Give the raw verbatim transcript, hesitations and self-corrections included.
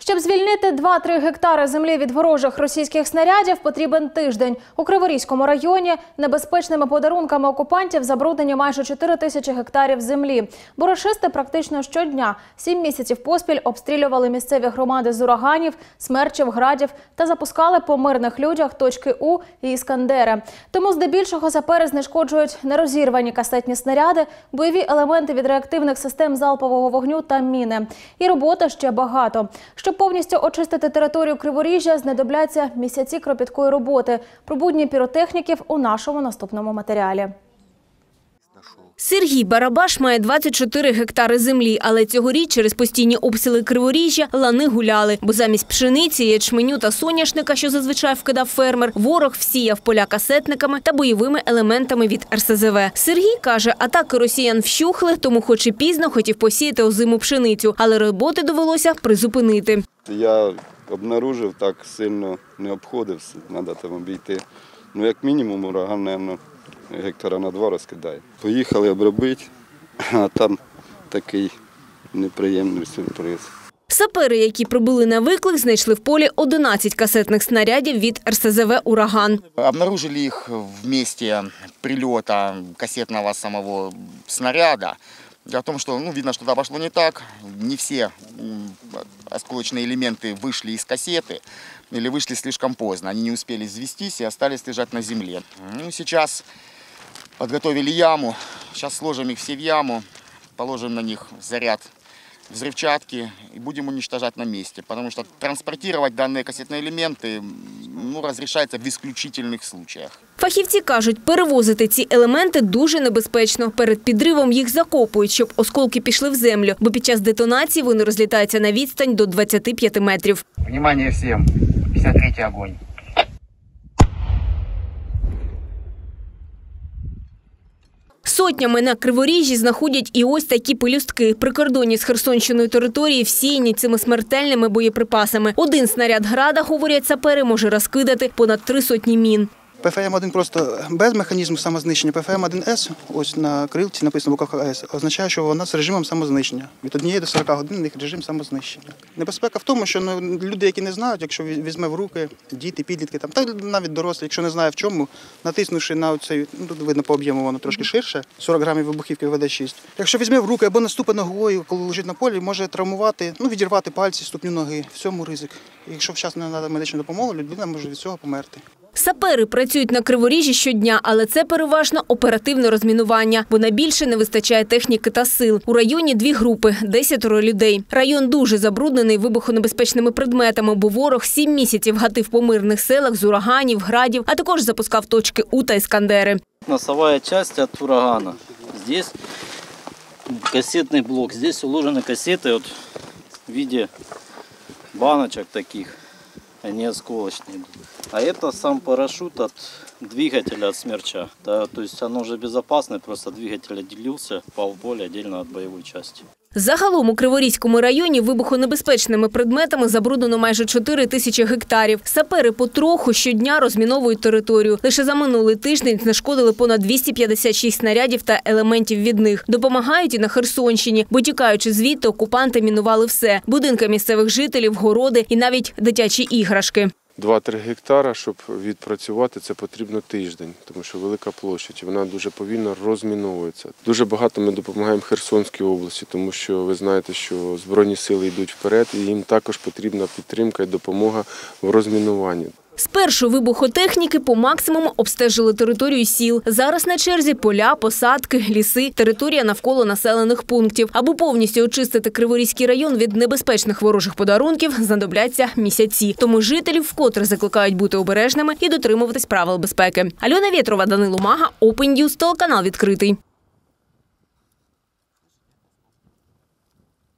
Щоб звільнити два-три гектари землі від ворожих російських снарядів, потрібен тиждень. У Криворізькому районі небезпечними подарунками окупантів забруднені майже чотири тисячі гектарів землі. Борошисти практично щодня, сім місяців поспіль обстрілювали місцеві громади з ураганів, смерчів, градів та запускали по мирних людях точки У і «Іскандери». Тому здебільшого сапери знешкоджують нерозірвані касетні снаряди, бойові елементи від реактивних систем залпового вогню та міни. І роботи ще багато. Щоб повністю очистити територію Криворіжжя, знадобляться місяці кропіткої роботи. Про будні піротехніків у нашому наступному матеріалі. Сергій Барабаш має двадцять чотири гектари землі, але цьогоріч через постійні обстріли Криворіжжя лани гуляли. Бо замість пшениці, ячменю та соняшника, що зазвичай вкидав фермер, ворог всіяв поля касетниками та бойовими елементами від ер ес зе ве. Сергій каже, атаки росіян вщухли, тому хоч і пізно хотів посіяти озиму пшеницю, але роботи довелося призупинити. Я обнаружив, так сильно не обходився, треба там обійти. Ну, як мінімум, ураган, мабуть, гектара на два розкидає. Поїхали обробити, а там такий неприємний сюрприз. Сапери, які прибули на виклик, знайшли в полі одинадцять касетних снарядів від ер ес зе ве «Ураган». Обнаружили їх в місці прильоту касетного самого снаряду. Дело в том, что ну, видно, что-то пошло не так. Не все осколочные элементы вышли из кассеты или вышли слишком поздно. Они не успели взвестись и остались лежать на земле. Ну, сейчас подготовили яму. Сейчас сложим их все в яму, положим на них заряд взрывчатки и будем уничтожать на месте. Потому что транспортировать данные кассетные элементы ну, разрешается в исключительных случаях. Фахівці кажуть, перевозити ці елементи дуже небезпечно. Перед підривом їх закопують, щоб осколки пішли в землю, бо під час детонації вони розлітаються на відстань до двадцяти п'яти метрів. Внимание всім! п'ятдесят третій огонь. Сотнями на Криворіжжі знаходять і ось такі пелюстки. Прикордонні з Херсонщиною території всіяні цими смертельними боєприпасами. Один снаряд «Града», говорять сапери, може розкидати понад три сотні мін. пе еф ем один просто без механізму самознищення. пе еф ем один ес, ось на крилці написано буква С, означає, що вона з режимом самознищення. Від однієї до сорока годин у них режим самознищення. Небезпека в тому, що ну, люди, які не знають, якщо візьме в руки діти, підлітки, там, та навіть дорослі, якщо не знає в чому, натиснувши на цей, ну тут видно по об'єму воно трошки ширше, сорок грамів вибухівки ве де шість. Якщо візьме в руки або наступить ногою, коли лежить на полі, може травмувати, ну відірвати пальці, ступню ноги. В цьому ризик. І якщо вчасно не надати медичну допомогу, людина може від цього померти. Сапери працюють на Криворіжжі щодня, але це переважно оперативне розмінування, бо найбільше не вистачає техніки та сил. У районі дві групи – десятеро людей. Район дуже забруднений вибухонебезпечними предметами, бо ворог сім місяців гатив по мирних селах з ураганів, градів, а також запускав точки У та «Іскандери». Носовая часть от урагана. Здесь кассетный блок. Здесь уложены кассеты вот в виде баночек таких. Они осколочные. А это сам парашют от двигателя, от смерча. Да, то есть оно уже безопасное, просто двигатель отделился, пал в поле отдельно от боевой части. Загалом у Криворізькому районі вибухонебезпечними предметами забруднено майже чотири тисячі гектарів. Сапери потроху щодня розміновують територію. Лише за минулий тиждень знешкодили понад двісті п'ятдесят шість снарядів та елементів від них. Допомагають і на Херсонщині, бо тікаючи звідти, окупанти мінували все – будинки місцевих жителів, городи і навіть дитячі іграшки. два-три гектара, щоб відпрацювати, це потрібно тиждень, тому що велика площа, і вона дуже повільно розміновується. Дуже багато ми допомагаємо Херсонській області, тому що ви знаєте, що Збройні сили йдуть вперед, і їм також потрібна підтримка і допомога в розмінуванні. Спершу вибухотехніки по максимуму обстежили територію сіл. Зараз на черзі поля, посадки, ліси, територія навколо населених пунктів. Аби повністю очистити Криворізький район від небезпечних ворожих подарунків, знадобляться місяці. Тому жителів вкотре закликають бути обережними і дотримуватись правил безпеки. Альона Вєтрова, Данило Мага, Open News, телеканал відкритий.